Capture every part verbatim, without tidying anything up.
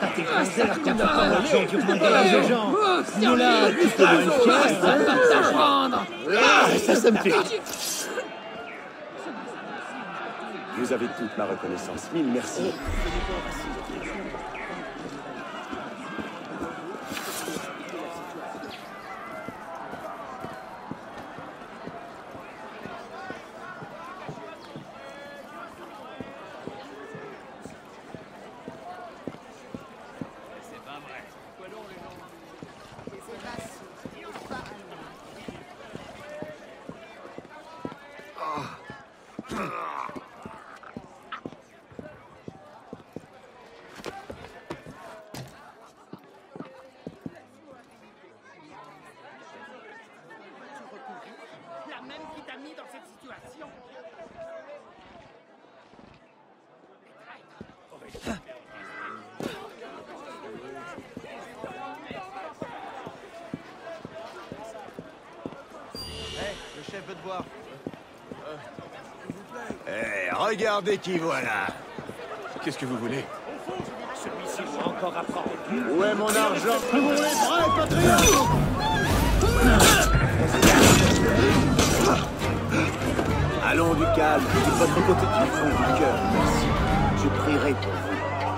pas tes grands airs qu'on n'a pas l'argent qui prend les gens. Nous là, tu peux le faire. Ça va t'apprendre. Ah, ça, ça me plaît. Vous avez toute ma reconnaissance. Mille merci. Regardez qui voilà. Qu'est-ce que vous voulez? Celui-ci va encore apprendre. Où est mon argent? Pour les vrais patriotes! Allons du calme. De votre côté du fond du cœur. Merci. Je prierai pour vous.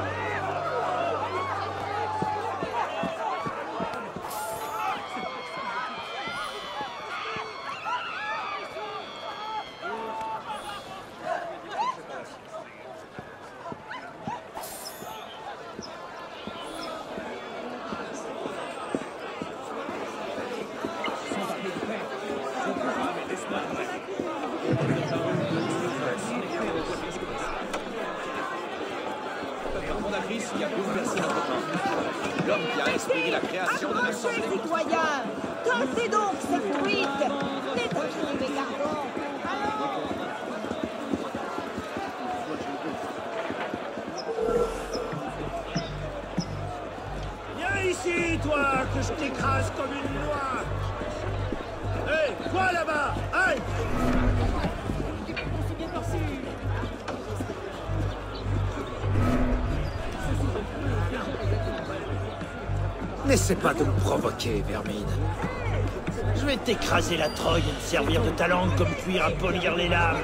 L'homme qui a inspiré la création de l'Assemblée. Marchez, citoyens! Tentez donc cette fuite! Détachez mes gardons! Viens ici, toi, que je t'écrase comme une noix. Hé, hey, toi là-bas! Aïe! N'essaie pas de me provoquer, Vermine. Je vais t'écraser la trogne et me servir de ta langue comme cuir à polir les lames.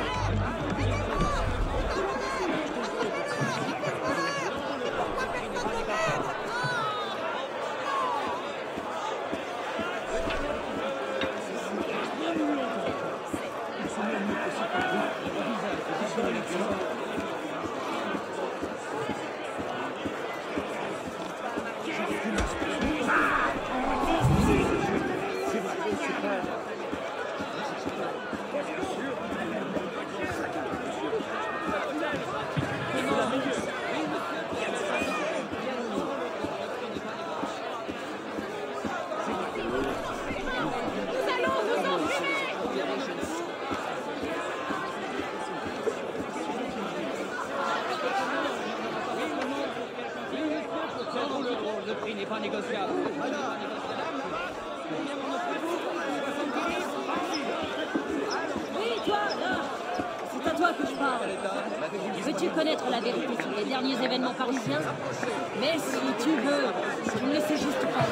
Veux-tu connaître la vérité sur les derniers événements parisiens? Mais si tu veux, tu ne le sais juste pas.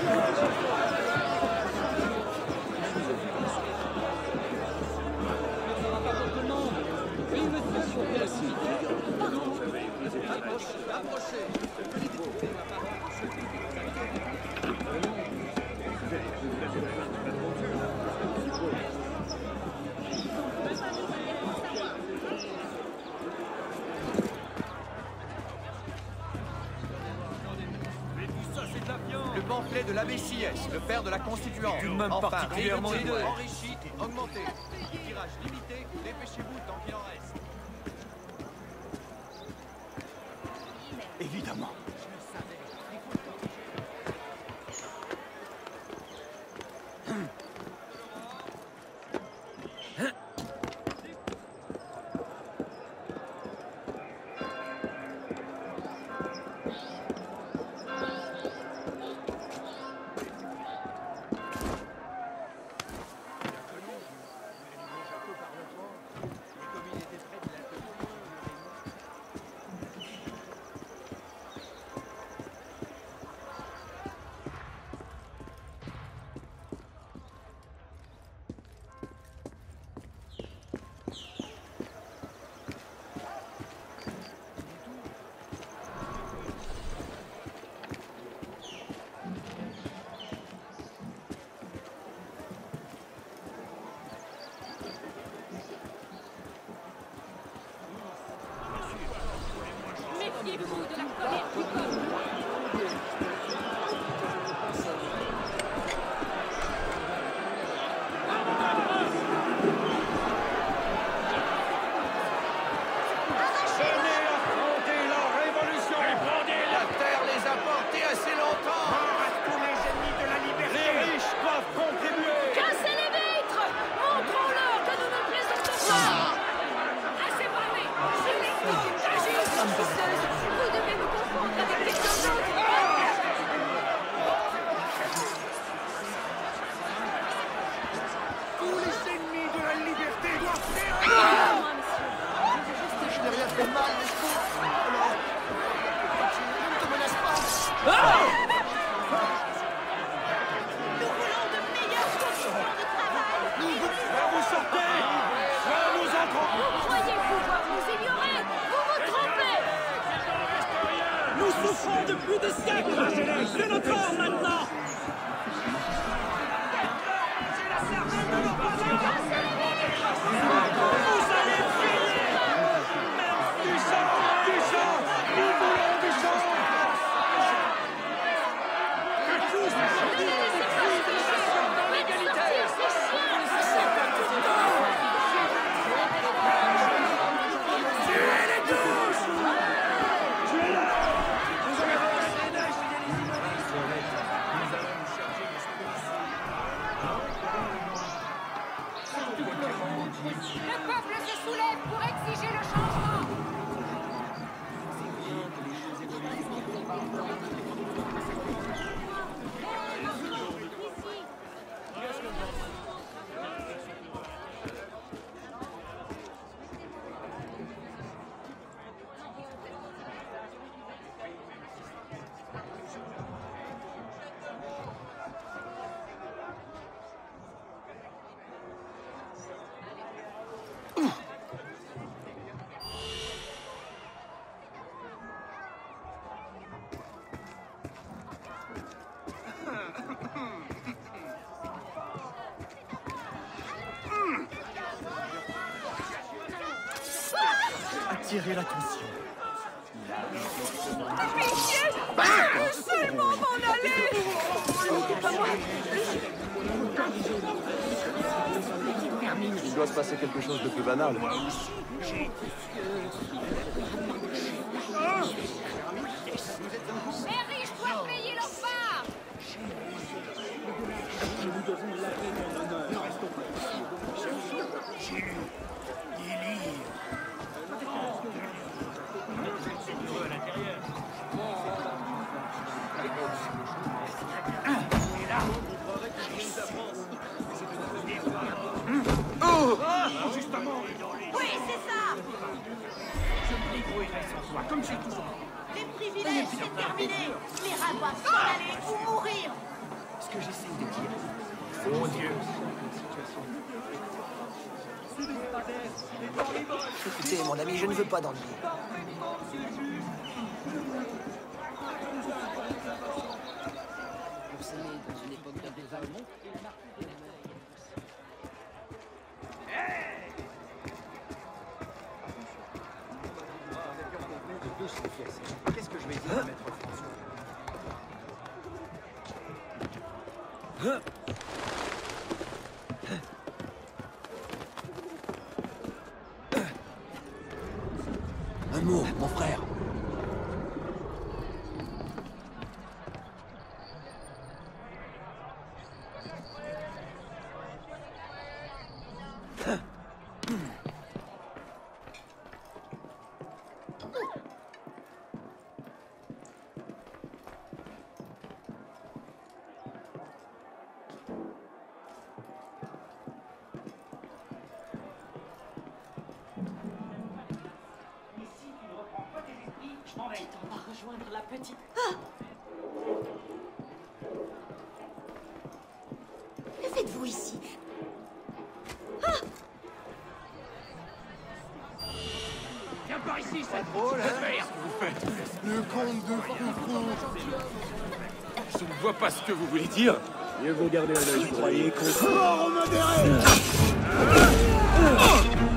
Le pamphlet de l'abbé Sieyès, le père de la Constituante. Tout de même enfin, particulièrement réédité, idée. enrichi et augmenté. Tirage limité, dépêchez-vous tant qu'il en reste. Évidemment. voulons de meilleures conditions de travail. Soit vous sortez, soit nous entrons. Vous croyez pouvoir nous ignorer? Vous vous trompez! Nous souffrons depuis des siècles. C'est notre heure maintenant. Vous allez finir. Du sang, du sang, nous voulons du sang. Que tous les Le peuple se soulève pour exiger le changement. Attirer l'attention. Pitié! Je veux seulement m'en aller! Il doit se passer quelque chose de plus banal. Les riches doivent payer leur part. Oui, c'est ça! Les privilèges, c'est terminé! Les rats doivent s'en aller ou mourir! Ce que j'essaye de dire. Mon Dieu. Écoutez, mon ami, je ne veux pas d'ennui. Pour s'aimer dans une époque de développement, il a marqué des Qu'est-ce que je vais dire à Maître François? Un mot, mon frère. On va rejoindre la petite. Que faites-vous ici? Viens par ici, cette drôle, hein? faire. Le comte de Froufrou. Je ne vois pas ce que vous voulez dire. Mieux vaut garder un œil. Croyez qu'on... Mort au modéré!